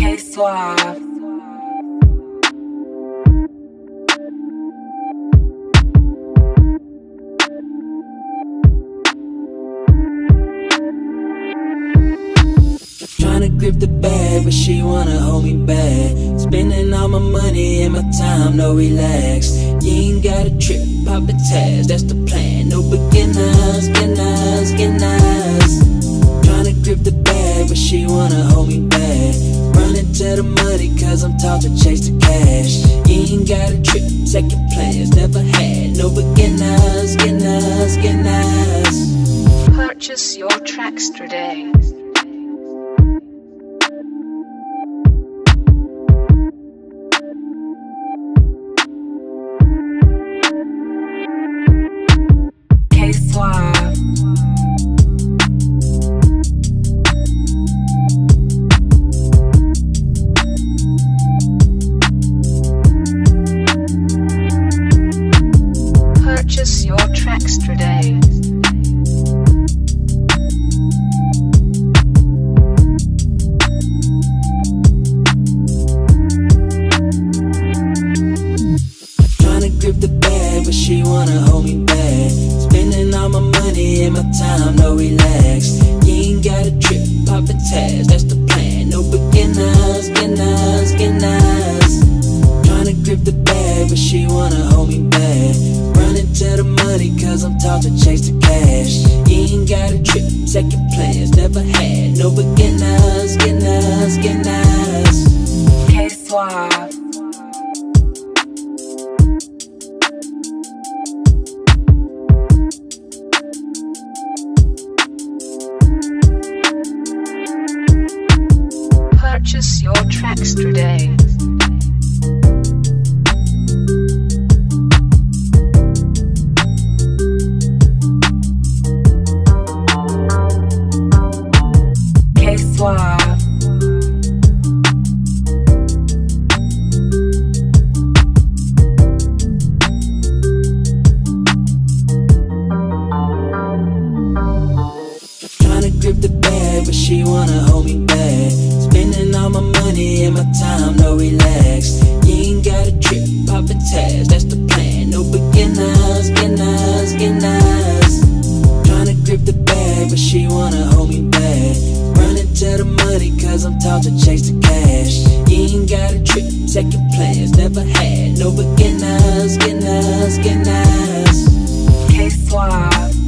Suave. Tryna grip the bag, but she wanna hold me back. Spending all my money and my time, no relax. You ain't got a trip, pop a task, that's the plan. No beginners, beginners. Tryna grip the bag, but she wanna hold me back. Running to the money, cause I'm taught to chase the cash. You ain't got a trip, second plans, never had. No beginners, beginners. Purchase your tracks today. Suave. Purchase your tracks today. Tryna grip the bag, but she wanna hold me back. Spending all my money and my time, no relax. You ain't got a trip, pop a task, that's the plan. No beginners, beginners. Tryna grip the bag, but she wanna hold me back. Running to the money, cause I'm taught to chase the cash. You ain't got a trip, second plans, never had. No beginners, beginners. Suave. Purchase your tracks today. Suave. Tryna grip the bag, but she wanna hold me back. Spending all my money and my time, no relax. You ain't got a trip, pop a task, that's the plan. No beginners, beginners. Tryna grip the bag, but she wanna hold me back. Running to the money, cause I'm taught to chase the cash. You ain't got a trip, second plans, never had. No beginners, beginners. Suave.